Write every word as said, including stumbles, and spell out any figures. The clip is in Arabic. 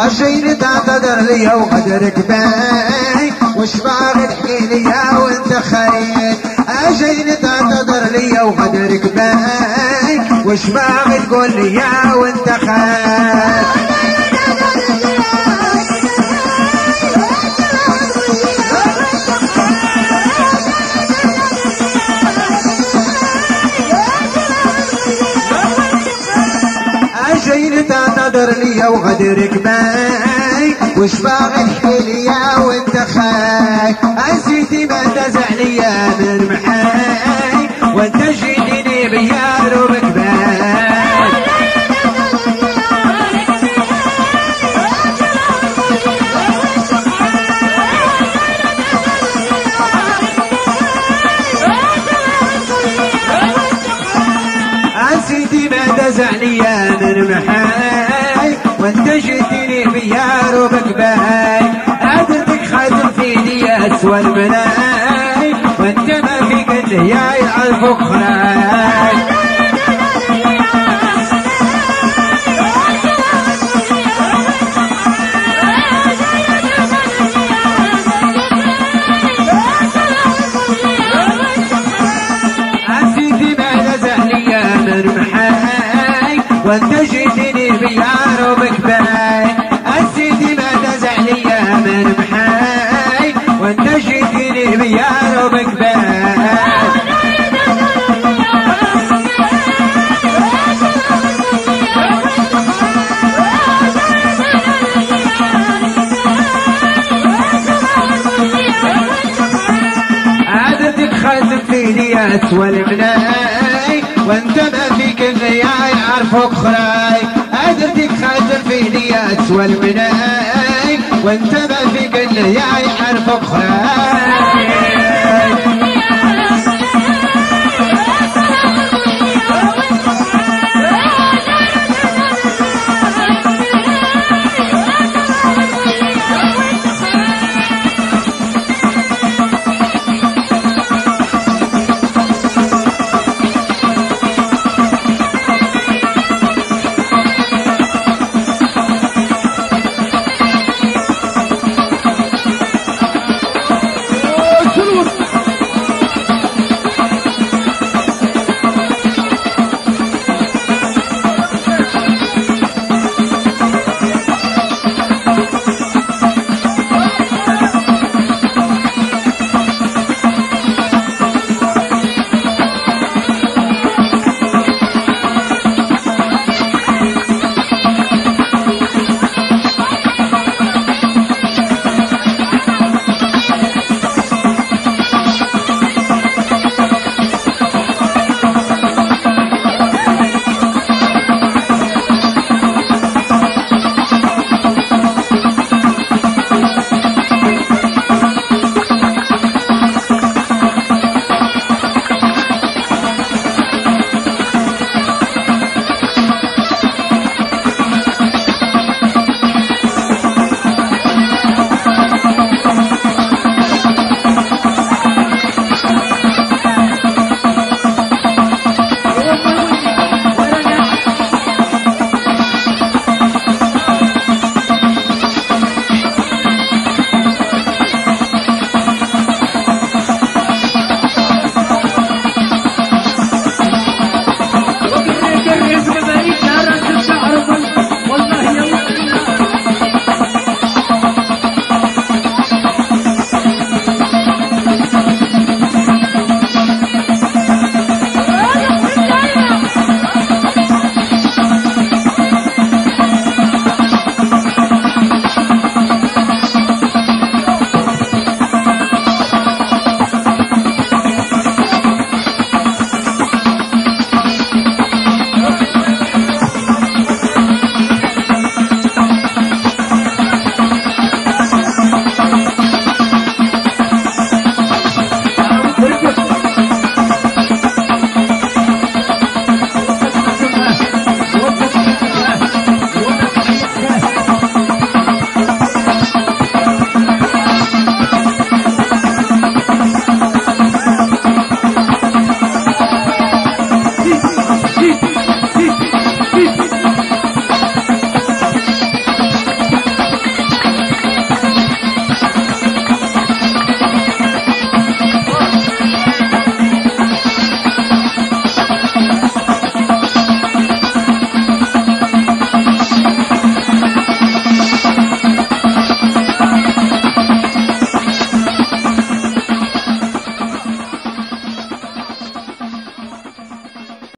الشين تعتذر لي وقدرك باي وش باغي تحكي لي وانت خايف. الشين تعتذر لي وقدرك باي وش باغي تقول لي وانت خايف. تعتذر لي وغدرك باي وش باغي تحكي لي وانت خايف. نسيتي ما تزع لي من محاي وانت جيتني بيار وبكباي. نسيتي ما تزع لي من محاي وانت جيتني بيار وبكباي. قدرتك خاتم في دي اسوى المناي وانت ما فيك الا يا يعرفك خراي. نسيتي ما نزع لي من محاي وانت جيتني بيار وبكباي. نسيتي ما تزع لي من محاي وانت جيتني بيار وبكباي. عادتك خاتم في دي اسوى المناي وانت ما فيك الا يعرفك خراي. قدرتك خاتم في دي اسوى المناي وانت ما فيك الا يعرفك خراي.